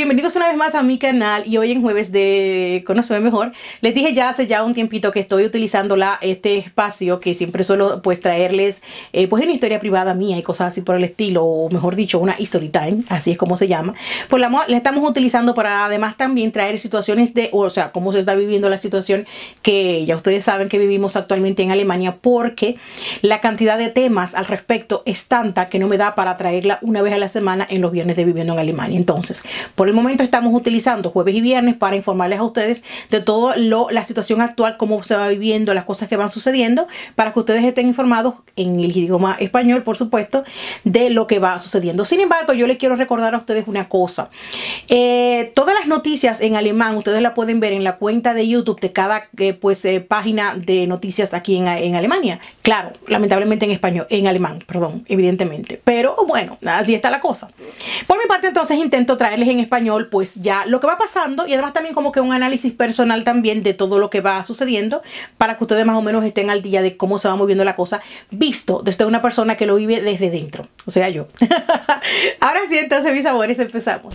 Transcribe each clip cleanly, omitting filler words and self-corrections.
bienvenidos una vez más a mi canal y hoy en jueves de Conóceme Mejor. Les dije ya hace un tiempito que estoy utilizando este espacio que siempre suelo pues traerles pues una historia privada mía y cosas así por el estilo, o mejor dicho una story time, así es como se llama. Pues la estamos utilizando para además también traer situaciones o sea, cómo se está viviendo la situación que ya ustedes saben que vivimos actualmente en Alemania, porque la cantidad de temas al respecto es tanta que no me da para traerla una vez a la semana en los viernes de Viviendo en Alemania. Entonces, por el momento estamos utilizando jueves y viernes para informarles a ustedes de todo la situación actual, cómo se va viviendo, las cosas que van sucediendo, para que ustedes estén informados en el idioma español, por supuesto, de lo que va sucediendo. Sin embargo, yo les quiero recordar a ustedes una cosa. Todas las noticias en alemán, ustedes la pueden ver en la cuenta de YouTube de cada página de noticias aquí en Alemania. Claro, lamentablemente en español, en alemán, perdón, evidentemente. Pero bueno, así está la cosa. Por mi parte, entonces intento traerles en español pues ya lo que va pasando y además también como que un análisis personal también de todo lo que va sucediendo, para que ustedes más o menos estén al día de cómo se va moviendo la cosa, visto desde una persona que lo vive desde dentro, o sea, yo. Ahora sí, entonces mis amores, empezamos.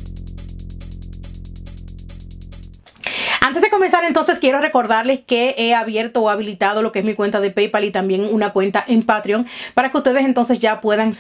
Antes de comenzar, entonces quiero recordarles que he abierto o habilitado lo que es mi cuenta de PayPal y también una cuenta en Patreon, para que ustedes entonces ya puedan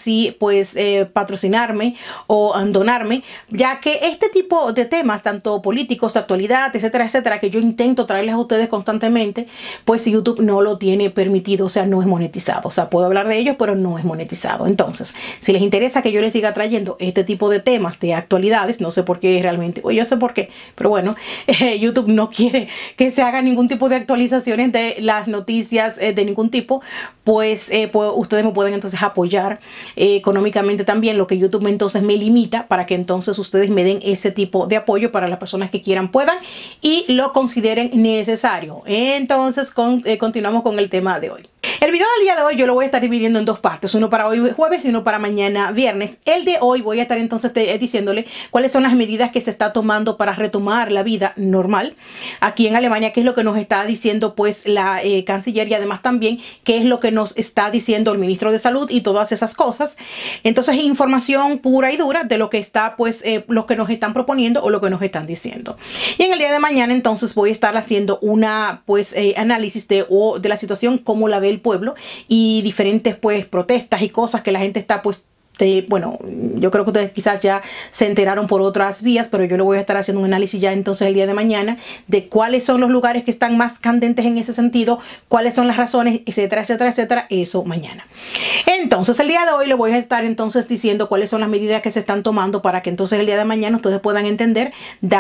patrocinarme o donarme, ya que este tipo de temas, tanto políticos, de actualidad, etcétera, etcétera, que yo intento traerles a ustedes constantemente, pues YouTube no lo tiene permitido, o sea, no es monetizado. O sea, puedo hablar de ellos, pero no es monetizado. Entonces, si les interesa que yo les siga trayendo este tipo de temas, de actualidades, no sé por qué realmente, o yo sé por qué, pero bueno, YouTube no quiere que se haga ningún tipo de actualizaciones de las noticias de ningún tipo, pues ustedes me pueden entonces apoyar económicamente también, lo que YouTube entonces me limita, para que entonces ustedes me den ese tipo de apoyo para las personas que quieran, puedan y lo consideren necesario. Entonces continuamos con el tema de hoy. El video del día de hoy yo lo voy a estar dividiendo en dos partes, uno para hoy jueves y uno para mañana viernes. El de hoy voy a estar entonces diciéndole cuáles son las medidas que se está tomando para retomar la vida normal aquí en Alemania, qué es lo que nos está diciendo pues la canciller, y además también qué es lo que nos está diciendo el ministro de Salud y todas esas cosas. Entonces, información pura y dura de lo que está lo que nos están proponiendo o lo que nos están diciendo. Y en el día de mañana entonces voy a estar haciendo una análisis de la situación, cómo la ve el pueblo y diferentes protestas y cosas que la gente está bueno, yo creo que ustedes quizás ya se enteraron por otras vías, pero yo le voy a estar haciendo un análisis ya entonces el día de mañana de cuáles son los lugares que están más candentes en ese sentido, cuáles son las razones, etcétera, etcétera, etcétera. Eso mañana. Entonces el día de hoy le voy a estar entonces diciendo cuáles son las medidas que se están tomando, para que entonces el día de mañana ustedes puedan entender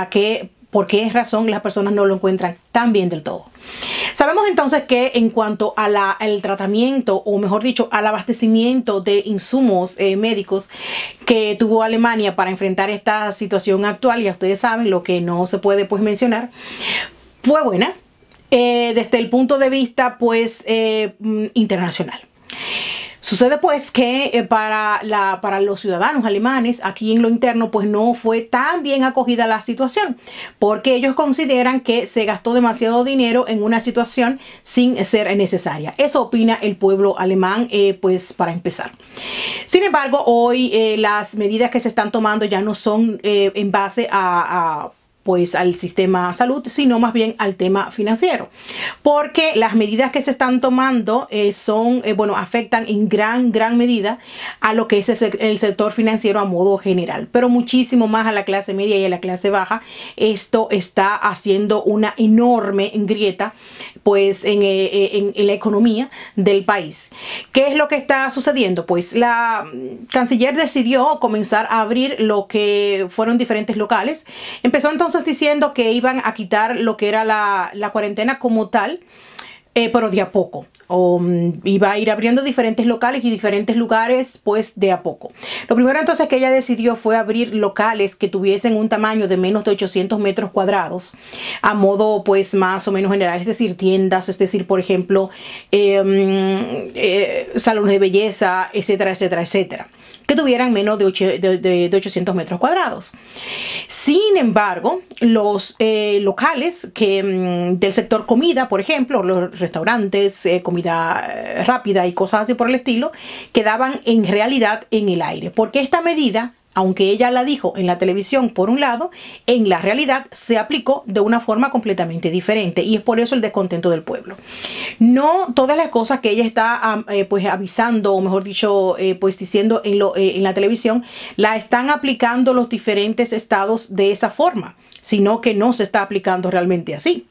por qué razón las personas no lo encuentran tan bien del todo. Sabemos entonces que en cuanto al tratamiento, o mejor dicho, al abastecimiento de insumos médicos que tuvo Alemania para enfrentar esta situación actual, ya ustedes saben lo que no se puede mencionar, fue buena desde el punto de vista internacional. Sucede que para los ciudadanos alemanes aquí en lo interno no fue tan bien acogida la situación, porque ellos consideran que se gastó demasiado dinero en una situación sin ser necesaria. Eso opina el pueblo alemán, para empezar. Sin embargo, hoy las medidas que se están tomando ya no son en base al sistema salud, sino más bien al tema financiero, porque las medidas que se están tomando afectan en gran medida a lo que es el sector financiero a modo general, pero muchísimo más a la clase media y a la clase baja. Esto está haciendo una enorme grieta en la economía del país. ¿Qué es lo que está sucediendo? La canciller decidió comenzar a abrir lo que fueron diferentes locales. Empezó entonces diciendo que iban a quitar lo que era la cuarentena como tal, pero de a poco. Iba a ir abriendo diferentes locales y diferentes lugares de a poco. Lo primero entonces que ella decidió fue abrir locales que tuviesen un tamaño de menos de 800 metros cuadrados a modo más o menos general, es decir, tiendas, es decir, por ejemplo, salones de belleza, etcétera, etcétera, etcétera, que tuvieran menos de 800 metros cuadrados. Sin embargo, los locales del sector comida, por ejemplo, los restaurantes, comida rápida y cosas así por el estilo, quedaban en realidad en el aire, porque esta medida aunque ella la dijo en la televisión por un lado, en la realidad se aplicó de una forma completamente diferente y es por eso el descontento del pueblo. No todas las cosas que ella está pues avisando, o mejor dicho, pues diciendo en la televisión, la están aplicando los diferentes estados de esa forma, sino que no se está aplicando realmente así.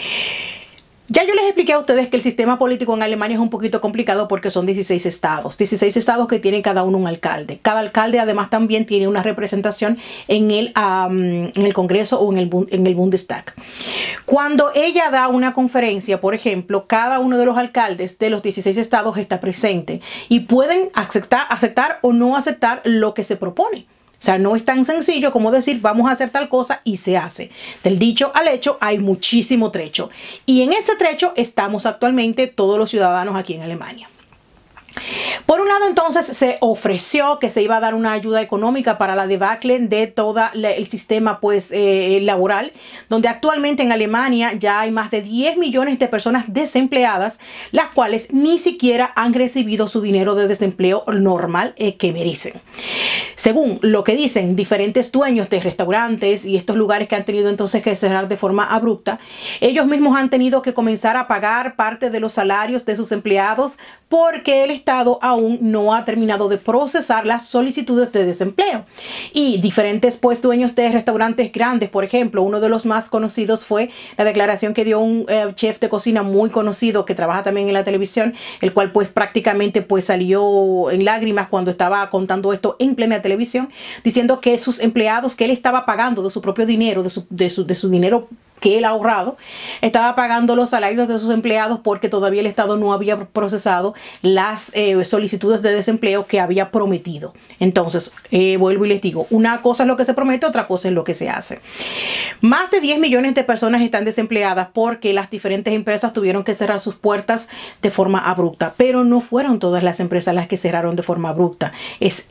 Ya yo les expliqué a ustedes que el sistema político en Alemania es un poquito complicado porque son 16 estados que tienen cada uno un alcalde. Cada alcalde además también tiene una representación en el Congreso o en el Bundestag. Cuando ella da una conferencia, por ejemplo, cada uno de los alcaldes de los 16 estados está presente y pueden aceptar o no aceptar lo que se propone. O sea, no es tan sencillo como decir vamos a hacer tal cosa y se hace. Del dicho al hecho hay muchísimo trecho. Y en ese trecho estamos actualmente todos los ciudadanos aquí en Alemania. Por un lado, entonces, se ofreció que se iba a dar una ayuda económica para la debacle de todo el sistema pues, laboral, donde actualmente en Alemania ya hay más de 10 millones de personas desempleadas, las cuales ni siquiera han recibido su dinero de desempleo normal que merecen. Según lo que dicen diferentes dueños de restaurantes y estos lugares que han tenido entonces que cerrar de forma abrupta, ellos mismos han tenido que comenzar a pagar parte de los salarios de sus empleados porque el Estado aún no ha terminado de procesar las solicitudes de desempleo. Y diferentes pues dueños de restaurantes grandes, por ejemplo, uno de los más conocidos fue la declaración que dio un chef de cocina muy conocido que trabaja también en la televisión, el cual pues prácticamente pues salió en lágrimas cuando estaba contando esto en plena televisión, diciendo que sus empleados que él estaba pagando de su propio dinero, de su dinero que él ha ahorrado, estaba pagando los salarios de sus empleados porque todavía el Estado no había procesado las solicitudes de desempleo que había prometido. Entonces, vuelvo y les digo, una cosa es lo que se promete, otra cosa es lo que se hace. Más de 10 millones de personas están desempleadas porque las diferentes empresas tuvieron que cerrar sus puertas de forma abrupta, pero no fueron todas las empresas las que cerraron de forma abrupta. Es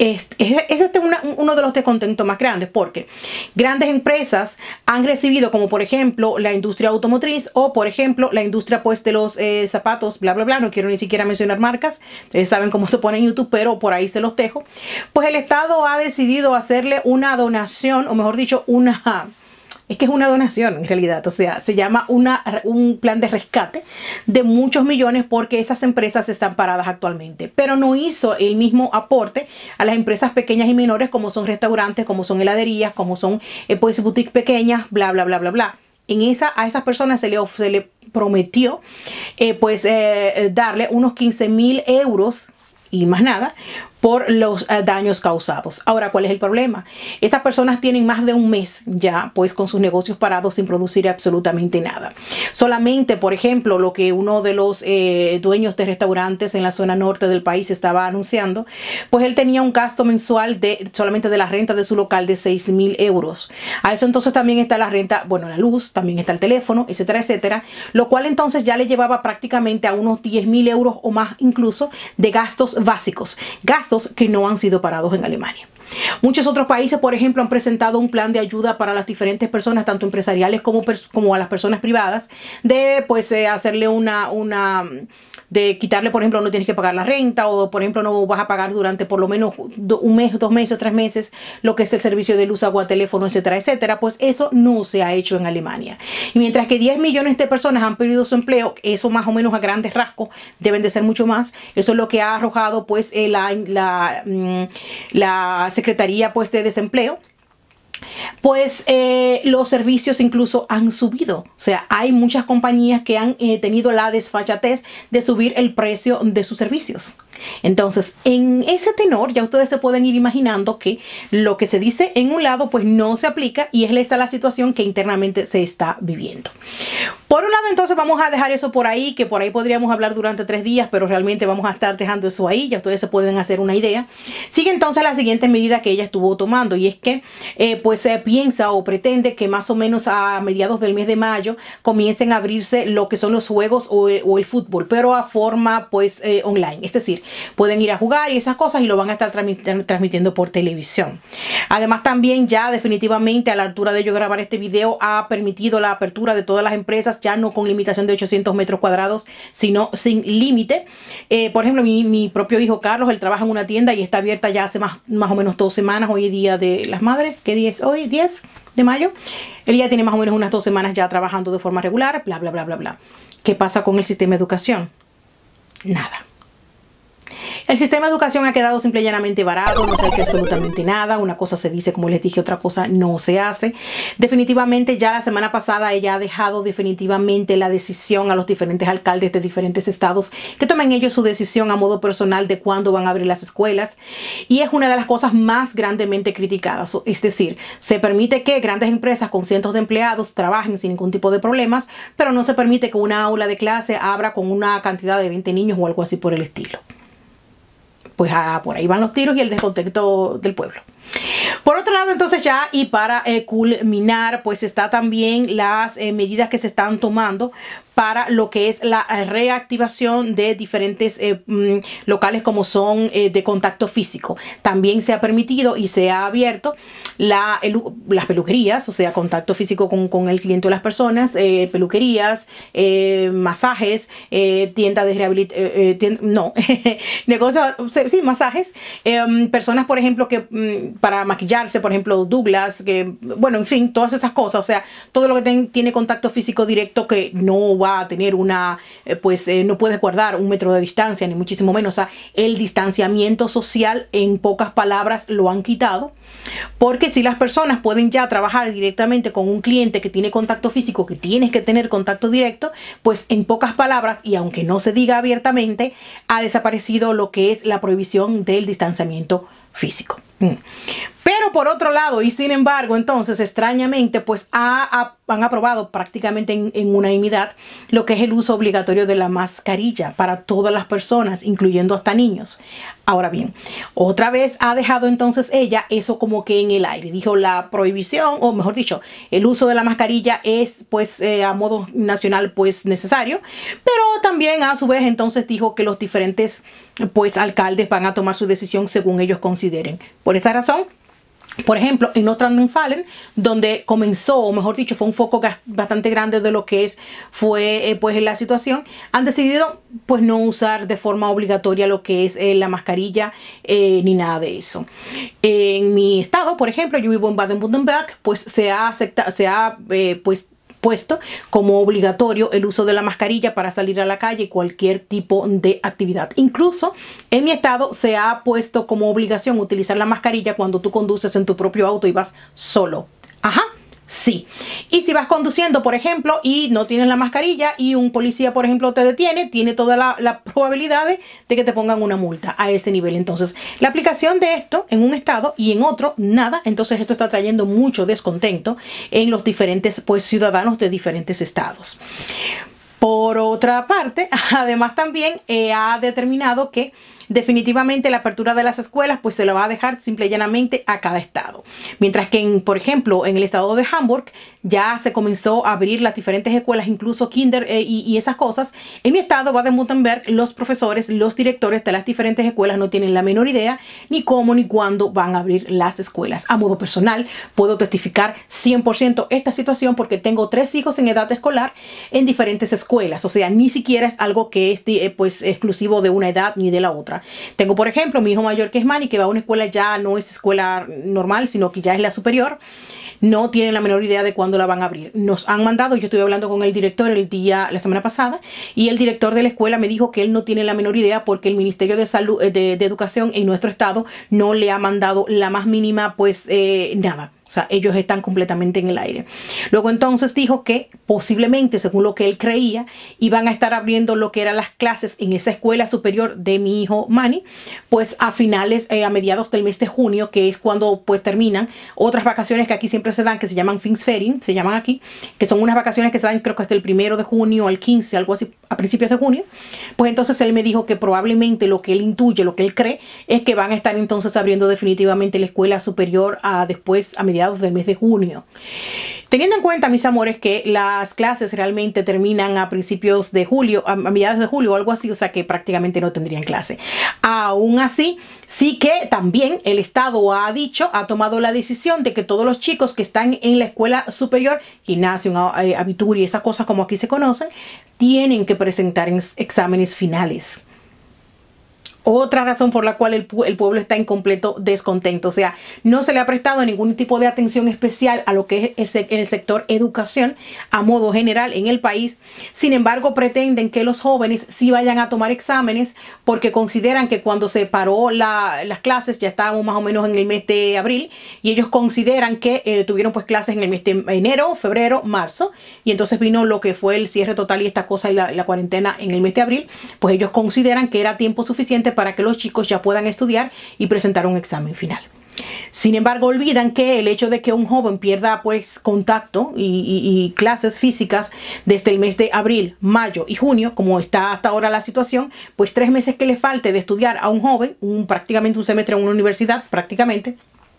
uno de los descontentos más grandes porque grandes empresas han recibido, como por ejemplo, la industria automotriz o por ejemplo la industria pues de los zapatos, bla bla bla, no quiero ni siquiera mencionar marcas, ustedes saben cómo se pone en YouTube, pero por ahí se los dejo. Pues el Estado ha decidido hacerle una donación, o mejor dicho, es que es una donación en realidad, o sea, se llama un plan de rescate de muchos millones porque esas empresas están paradas actualmente, pero no hizo el mismo aporte a las empresas pequeñas y menores como son restaurantes, como son heladerías, como son pues boutiques pequeñas, bla bla bla bla bla. A esas personas se le prometió darle unos 15.000 euros y más nada por los daños causados. Ahora, ¿cuál es el problema? Estas personas tienen más de un mes ya pues con sus negocios parados sin producir absolutamente nada. Solamente, por ejemplo, lo que uno de los dueños de restaurantes en la zona norte del país estaba anunciando, pues él tenía un gasto mensual solamente de la renta de su local de 6.000 euros. A eso entonces también está la renta, bueno, la luz, también está el teléfono, etcétera, etcétera, lo cual entonces ya le llevaba prácticamente a unos 10.000 euros o más incluso de gastos básicos, gastos que no han sido parados en Alemania. Muchos otros países, por ejemplo, han presentado un plan de ayuda para las diferentes personas, tanto empresariales como a las personas privadas, de pues hacerle de quitarle, por ejemplo, no tienes que pagar la renta o, por ejemplo, no vas a pagar durante por lo menos un mes, 2 meses, 3 meses, lo que es el servicio de luz, agua, teléfono, etcétera, etcétera. Pues eso no se ha hecho en Alemania. Y mientras que 10 millones de personas han perdido su empleo, eso más o menos a grandes rasgos deben de ser mucho más. Eso es lo que ha arrojado pues la Secretaría pues de Desempleo. Pues los servicios incluso han subido. O sea, hay muchas compañías que han tenido la desfachatez de subir el precio de sus servicios. Entonces, en ese tenor, ya ustedes se pueden ir imaginando que lo que se dice en un lado, pues no se aplica y es esa la situación que internamente se está viviendo. Por un lado, entonces, vamos a dejar eso por ahí, que por ahí podríamos hablar durante 3 días, pero realmente vamos a estar dejando eso ahí, ya ustedes se pueden hacer una idea. Sigue entonces la siguiente medida que ella estuvo tomando y es que, pues se piensa o pretende que más o menos a mediados del mes de mayo comiencen a abrirse lo que son los juegos o el fútbol, pero a forma, pues, online. Es decir, pueden ir a jugar y esas cosas, y lo van a estar transmitiendo por televisión. Además, también ya definitivamente a la altura de yo grabar este video ha permitido la apertura de todas las empresas, ya no con limitación de 800 metros cuadrados, sino sin límite. Por ejemplo, mi propio hijo Carlos, él trabaja en una tienda y está abierta ya hace más o menos 2 semanas. Hoy es Día de las Madres. ¿Qué día es hoy? 10 de mayo. Él ya tiene más o menos unas 2 semanas ya trabajando de forma regular, bla, bla, bla, bla, bla. ¿Qué pasa con el sistema de educación? Nada. El sistema de educación ha quedado simple y llanamente varado, no se ha hecho absolutamente nada. Una cosa se dice, como les dije, otra cosa no se hace. Definitivamente ya la semana pasada ella ha dejado definitivamente la decisión a los diferentes alcaldes de diferentes estados que tomen ellos su decisión a modo personal de cuándo van a abrir las escuelas. Y es una de las cosas más grandemente criticadas. Es decir, se permite que grandes empresas con cientos de empleados trabajen sin ningún tipo de problemas, pero no se permite que una aula de clase abra con una cantidad de 20 niños o algo así por el estilo. Pues por ahí van los tiros y el descontento del pueblo. Por otro lado, entonces ya, y para culminar, pues está también las medidas que se están tomando para lo que es la reactivación de diferentes locales como son de contacto físico. También se ha permitido y se ha abierto las peluquerías, o sea, contacto físico con el cliente o las personas, peluquerías, masajes, tiendas de rehabilitación, negocios, sí, masajes, personas, por ejemplo, que para maquillarse, por ejemplo, Douglas, que, bueno, en fin, todas esas cosas, o sea, todo lo que tiene contacto físico directo que no va a tener una, no puedes guardar 1 metro de distancia, ni muchísimo menos. O sea, el distanciamiento social, en pocas palabras, lo han quitado, porque si las personas pueden ya trabajar directamente con un cliente que tiene contacto físico, que tienes que tener contacto directo, pues en pocas palabras, y aunque no se diga abiertamente, ha desaparecido lo que es la prohibición del distanciamiento físico. Pero por otro lado, y sin embargo, entonces extrañamente, pues han aprobado prácticamente en unanimidad lo que es el uso obligatorio de la mascarilla para todas las personas, incluyendo hasta niños. Ahora bien, otra vez ha dejado entonces ella eso como que en el aire. Dijo la prohibición, o mejor dicho, el uso de la mascarilla es pues a modo nacional pues necesario, pero también a su vez entonces dijo que los diferentes pues alcaldes van a tomar su decisión según ellos consideren. Por esta razón, por ejemplo, en North Random-Fallen, donde comenzó, o mejor dicho, fue un foco bastante grande de lo que fue pues la situación, han decidido pues no usar de forma obligatoria lo que es la mascarilla ni nada de eso. En mi estado, por ejemplo, yo vivo en Baden-Württemberg, pues se ha puesto como obligatorio el uso de la mascarilla para salir a la calle y cualquier tipo de actividad. Incluso en mi estado se ha puesto como obligación utilizar la mascarilla cuando tú conduces en tu propio auto y vas solo. Ajá. Sí. Y si vas conduciendo, por ejemplo, y no tienes la mascarilla y un policía, por ejemplo, te detiene, tiene toda la probabilidad de que te pongan una multa a ese nivel. Entonces, la aplicación de esto en un estado y en otro, nada. Entonces, esto está trayendo mucho descontento en los diferentes pues, ciudadanos de diferentes estados. Por otra parte, además también ha determinado que definitivamente la apertura de las escuelas pues se lo va a dejar simple y llanamente a cada estado. Mientras que, por ejemplo, en el estado de Hamburg ya se comenzó a abrir las diferentes escuelas, incluso kinder y esas cosas. En mi estado, Baden-Württemberg, los profesores, los directores de las diferentes escuelas no tienen la menor idea ni cómo ni cuándo van a abrir las escuelas. A modo personal, puedo testificar 100% esta situación porque tengo 3 hijos en edad escolar en diferentes escuelas. O sea, ni siquiera es algo que es pues exclusivo de una edad ni de la otra. Tengo, por ejemplo, mi hijo mayor que es Manny, que va a una escuela ya no es escuela normal, sino que ya es la superior. No tienen la menor idea de cuándo la van a abrir. Nos han mandado, yo estuve hablando con el director la semana pasada, y el director de la escuela me dijo que él no tiene la menor idea porque el Ministerio de Salud, de Educación en nuestro estado no le ha mandado la más mínima, pues nada. O sea, ellos están completamente en el aire. Luego entonces dijo que posiblemente, según lo que él creía, iban a estar abriendo lo que eran las clases en esa escuela superior de mi hijo Manny, pues a mediados del mes de junio, que es cuando pues terminan otras vacaciones que aquí siempre se dan, que se llaman Pfingstferien, se llaman aquí, que son unas vacaciones que se dan creo que hasta el 1 de junio al 15, algo así, a principios de junio. Pues entonces él me dijo que probablemente lo que él intuye, lo que él cree, es que van a estar entonces abriendo definitivamente la escuela superior después a mediados mediados del mes de junio. Teniendo en cuenta, mis amores, que las clases realmente terminan a principios de julio, a mediados de julio o algo así, o sea que prácticamente no tendrían clase. Aún así, sí que también el Estado ha tomado la decisión de que todos los chicos que están en la escuela superior, gimnasio, abitur y esas cosas como aquí se conocen, tienen que presentar exámenes finales. Otra razón por la cual el pueblo está en completo descontento. O sea, no se le ha prestado ningún tipo de atención especial a lo que es el sector educación a modo general en el país. Sin embargo, pretenden que los jóvenes sí vayan a tomar exámenes porque consideran que cuando se paró las clases, ya estábamos más o menos en el mes de abril, y ellos consideran que tuvieron pues clases en el mes de enero, febrero, marzo, y entonces vino lo que fue el cierre total y esta cosa y la cuarentena en el mes de abril. Pues ellos consideran que era tiempo suficiente para que los chicos ya puedan estudiar y presentar un examen final. Sin embargo, olvidan que el hecho de que un joven pierda pues contacto y clases físicas desde el mes de abril, mayo y junio, como está hasta ahora la situación, pues 3 meses que le falte de estudiar a un joven, prácticamente un semestre en una universidad, prácticamente,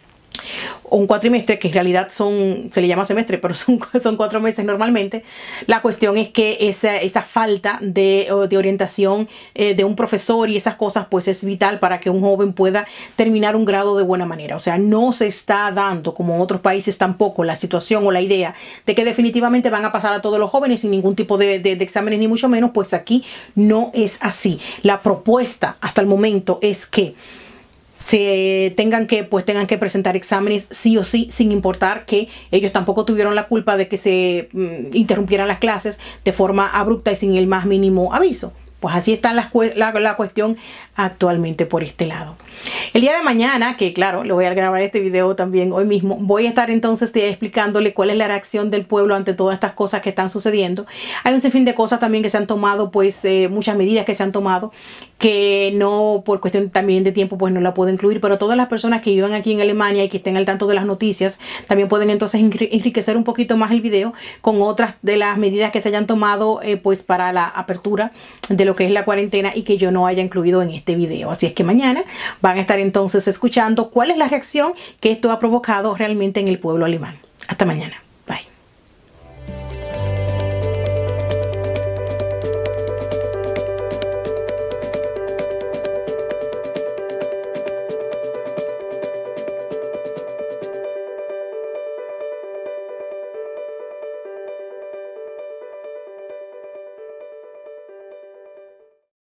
o un cuatrimestre, que en realidad se le llama semestre, pero son 4 meses normalmente. La cuestión es que esa falta de orientación de un profesor y esas cosas pues es vital para que un joven pueda terminar un grado de buena manera. O sea, no se está dando, como en otros países tampoco, la situación o la idea de que definitivamente van a pasar a todos los jóvenes sin ningún tipo de exámenes, ni mucho menos. Pues aquí no es así. La propuesta hasta el momento es que tengan que presentar exámenes sí o sí, sin importar que ellos tampoco tuvieron la culpa de que se interrumpieran las clases de forma abrupta y sin el más mínimo aviso. Pues así está la cuestión actualmente por este lado. El día de mañana, que claro, lo voy a grabar este video también hoy mismo, voy a estar entonces explicándole cuál es la reacción del pueblo ante todas estas cosas que están sucediendo. Hay un sinfín de cosas también que se han tomado, pues muchas medidas que se han tomado, que no, por cuestión también de tiempo, pues no la puedo incluir, pero todas las personas que vivan aquí en Alemania y que estén al tanto de las noticias, también pueden entonces enriquecer un poquito más el video con otras de las medidas que se hayan tomado, pues para la apertura de lo que es la cuarentena y que yo no haya incluido en este video. Así es que mañana van a estar entonces escuchando cuál es la reacción que esto ha provocado realmente en el pueblo alemán. Hasta mañana.